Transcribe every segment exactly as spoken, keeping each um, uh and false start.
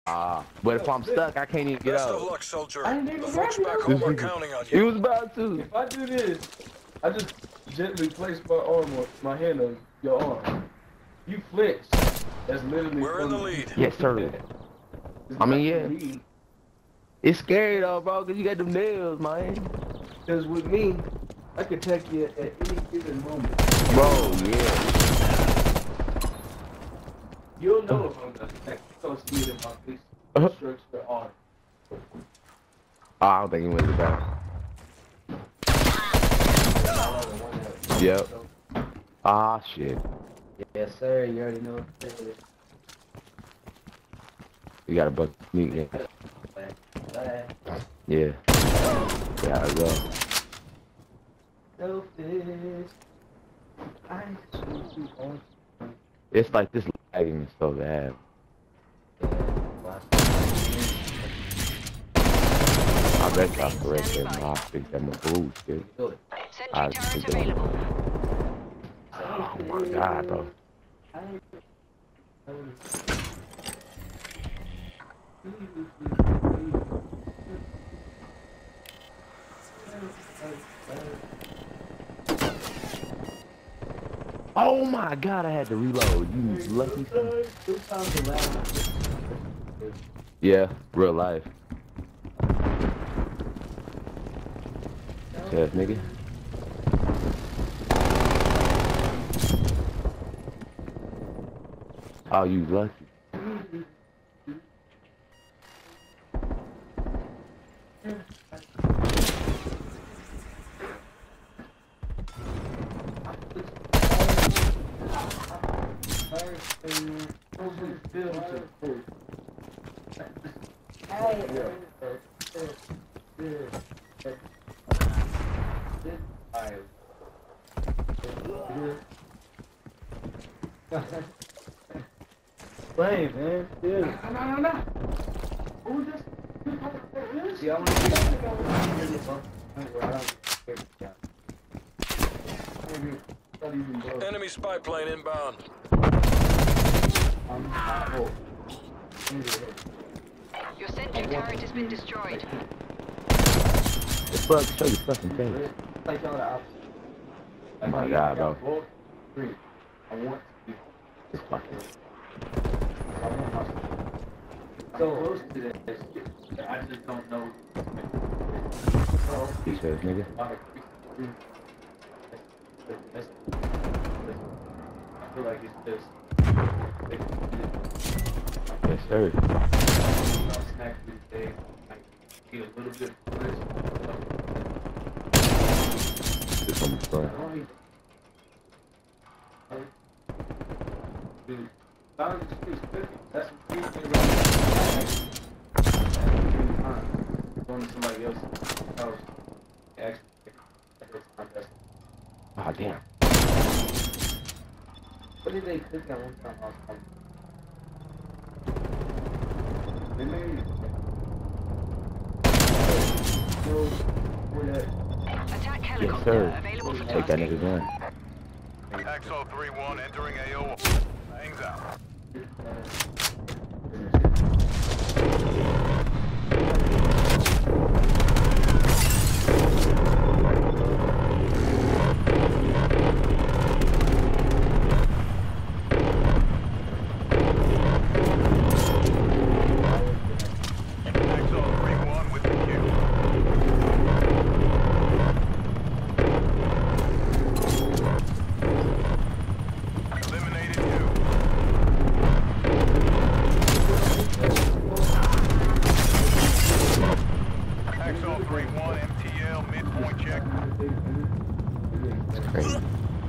Ah, but if I'm stuck, I can't even get Best out. of luck, soldier. I ain't even The folks happy, back though. home are counting on He you. was about to. If I do this, I just gently place my arm on my hand on your arm. You flinch. That's literally. We're in the from- lead. Yes, sir. It's I mean, not yeah. me. It's scary though, bro, cause you got them nails, man. Because with me, I can attack you at any given moment. Bro, yeah. You'll know if I'm gonna attack. You don't see it in my face. Uh-huh. Strokes the arm. Oh, I don't think he went to that. Yep. Ah, shit. Yes, sir. You already know what it is. You got a buck. Yeah. Yeah. Yeah, I go. Selfish. I should be on. It's like this lagging is so bad. I bet y'all correct that. No, I think that my bullshit. I Sentry turret think available. Oh my god, bro. Oh my god, I had to reload. You lucky son. Yeah, real life. Yes, nigga. Oh, you lucky. Play, man. Yeah. No, no, no, no. Who just? See, I'm gonna Enemy spy plane inbound. Your sentry turret has been destroyed. The fuck, show you fucking face. Oh my god, bro. I want to It's fucking. so close to this. I just don't know. He says, nigga. I feel like it's just. Yes, sir. Snack these days. I get a little bit of this. Just on the front. Dude, that's going to somebody else's house. Actually, Oh, damn. what did they cook that one time last time? They made no for that. Attack Yes, helicopter sir. available for Take that tasking. nigga gun. X O three one entering A O. Hangs out. X O three one with the Q. Eliminated two. X O three one M T L midpoint check. It's crazy.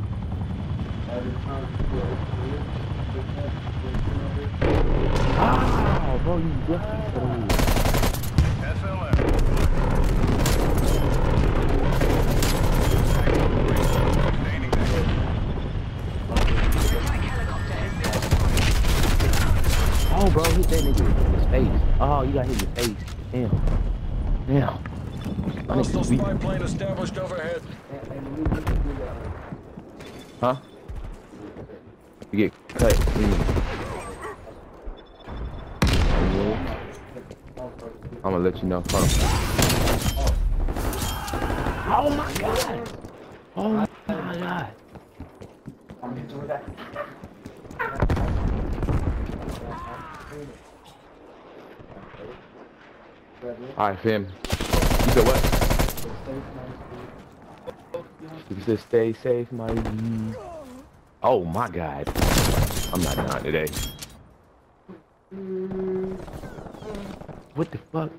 Ah, bro, you lucky son. S L M. Sustaining damage. Attack helicopter has been destroyed. Oh, bro, hit that nigga in his face. Oh, you got hit in the face. Damn. Damn. My Hostile nigga's weak. spy plane established overhead. Huh? You get cut. Mm. I'm gonna let you know first. Oh my god! Oh my god! Alright, fam. You said what? You said stay safe, my. Oh my god. I'm not down today. What the fuck?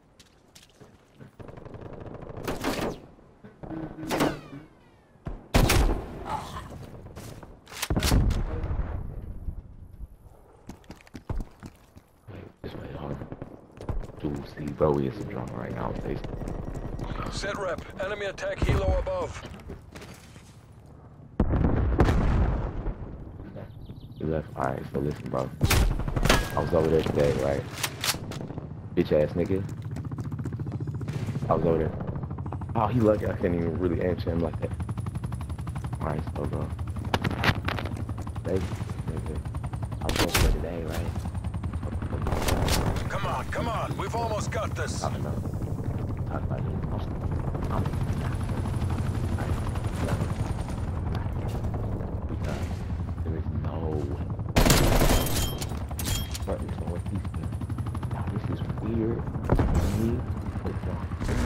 Wait, just wait, hold on. Dude, see, bro, we in some drama right now. Face. Set rep. Enemy attack helo above. He left. Alright, so listen, bro. I was over there today, right? Bitch ass nigga. I was over there. Oh, he lucky I can't even really answer him like that. Alright, so bro. Baby, nigga. I was over there today, right? Come on, come on. We've almost got this. Talk about it. Talk about it. I'm, I'm, because there is no but it's no what he's doing. Now this is weird to me, but wrong.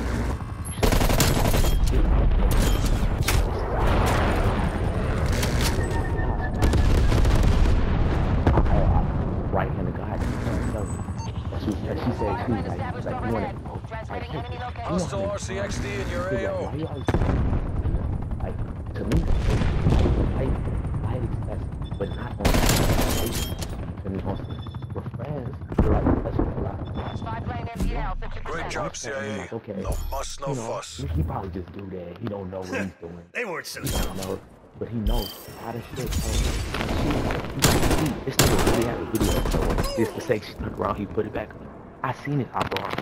Right hand of God. She, she said, she was like, like, you want to, like, Hostile R C X D in your A O. why you always, like, to me, I, I expect, but not on to me, on we're friends, we're like, that's a lot. Great job, C I A. Okay. No fuss, no You know, fuss. he probably just do that. He don't know what he's doing. They weren't so He don't know, but he knows how to shit. So, this nigga really had a video. So just to say she turned around, he put it back. I seen it hop on.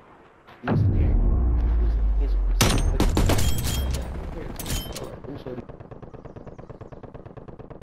He was scared. He was,